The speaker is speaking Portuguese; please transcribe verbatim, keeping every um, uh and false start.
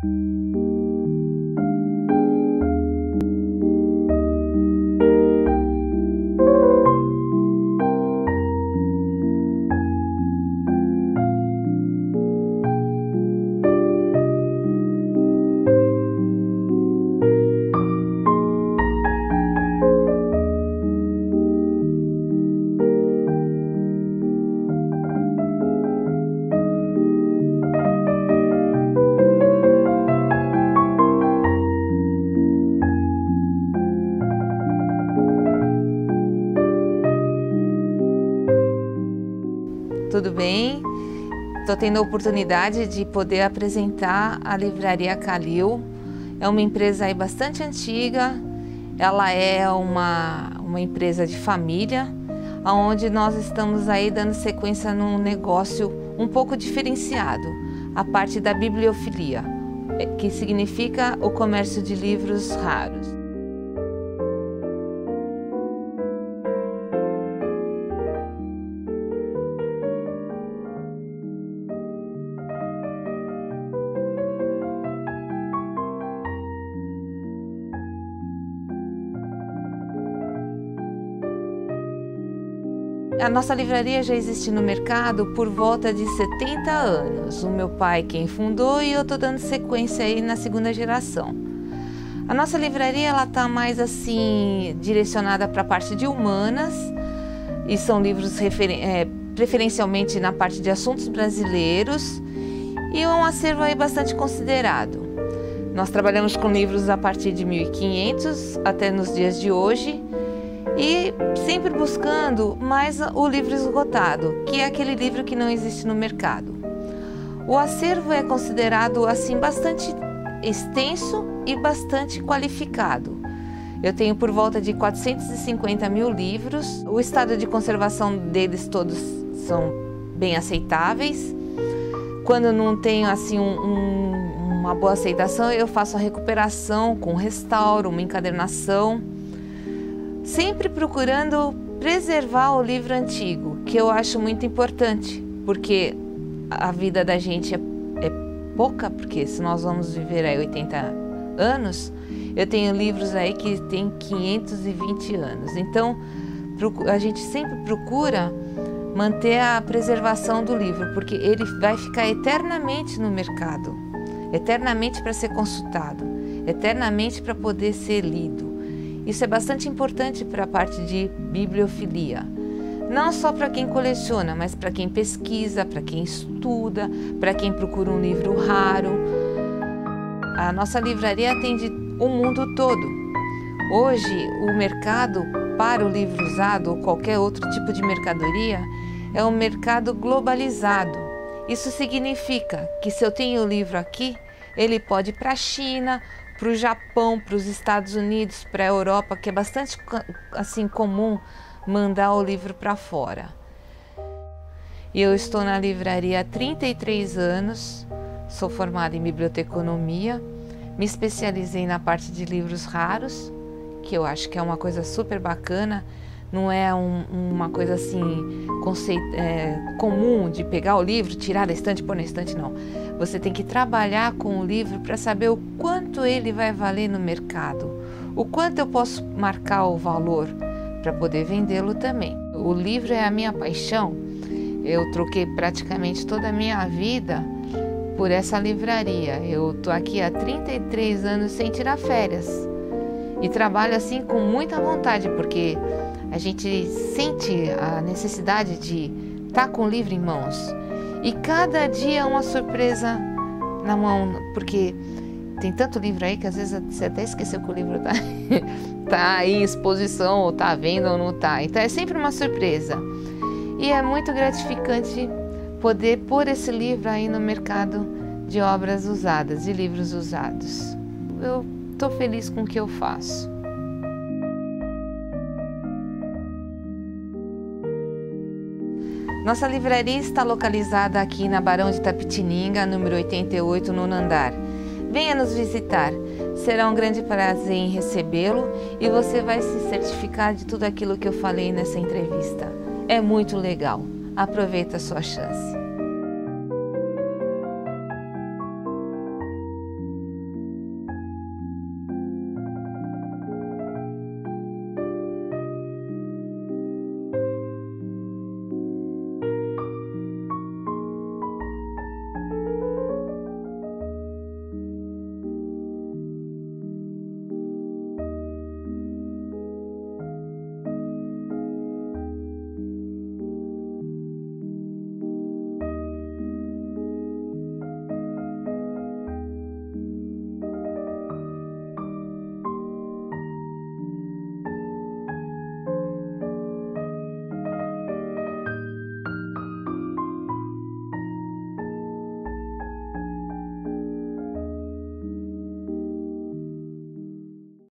Tudo bem? Estou tendo a oportunidade de poder apresentar a Livraria Kalil. É uma empresa aí bastante antiga, ela é uma, uma empresa de família, onde nós estamos aí dando sequência num negócio um pouco diferenciado, a parte da bibliofilia, que significa o comércio de livros raros. A nossa livraria já existe no mercado por volta de setenta anos. O meu pai quem fundou e eu estou dando sequência aí na segunda geração. A nossa livraria ela está mais assim direcionada para a parte de humanas e são livros é, preferencialmente na parte de assuntos brasileiros e é um acervo aí bastante considerado. Nós trabalhamos com livros a partir de mil e quinhentos até nos dias de hoje. E sempre buscando mais o livro esgotado, que é aquele livro que não existe no mercado. O acervo é considerado assim bastante extenso e bastante qualificado. Eu tenho por volta de quatrocentos e cinquenta mil livros. O estado de conservação deles todos são bem aceitáveis. Quando não tenho assim um, um, uma boa aceitação, eu faço a recuperação com restauro, uma encadernação. Sempre procurando preservar o livro antigo, que eu acho muito importante, porque a vida da gente é, é pouca, porque se nós vamos viver aí oitenta anos, eu tenho livros aí que tem quinhentos e vinte anos. Então, a gente sempre procura manter a preservação do livro, porque ele vai ficar eternamente no mercado, eternamente para ser consultado, eternamente para poder ser lido. Isso é bastante importante para a parte de bibliofilia. Não só para quem coleciona, mas para quem pesquisa, para quem estuda, para quem procura um livro raro. A nossa livraria atende o mundo todo. Hoje, o mercado para o livro usado ou qualquer outro tipo de mercadoria é um mercado globalizado. Isso significa que se eu tenho o livro aqui, ele pode ir para a China, para o Japão, para os Estados Unidos, para a Europa, que é bastante assim comum mandar o livro para fora. E eu estou na livraria há trinta e três anos, sou formada em biblioteconomia, me especializei na parte de livros raros, que eu acho que é uma coisa super bacana, não é um, uma coisa assim conceito, é, comum de pegar o livro, tirar da estante e pôr na estante, não. Você tem que trabalhar com o livro para saber o quanto ele vai valer no mercado, o quanto eu posso marcar o valor para poder vendê-lo também. O livro é a minha paixão, eu troquei praticamente toda a minha vida por essa livraria. Eu tô aqui há trinta e três anos sem tirar férias e trabalho assim com muita vontade, porque a gente sente a necessidade de estar com o livro em mãos. E cada dia é uma surpresa na mão, porque tem tanto livro aí que às vezes você até esqueceu que o livro está tá aí em exposição, ou está à venda ou não está. Então é sempre uma surpresa. E é muito gratificante poder pôr esse livro aí no mercado de obras usadas, de livros usados. Eu estou feliz com o que eu faço. Nossa livraria está localizada aqui na Barão de Itapetininga, número oitenta e oito, nono andar. Venha nos visitar, será um grande prazer em recebê-lo e você vai se certificar de tudo aquilo que eu falei nessa entrevista. É muito legal, aproveita a sua chance.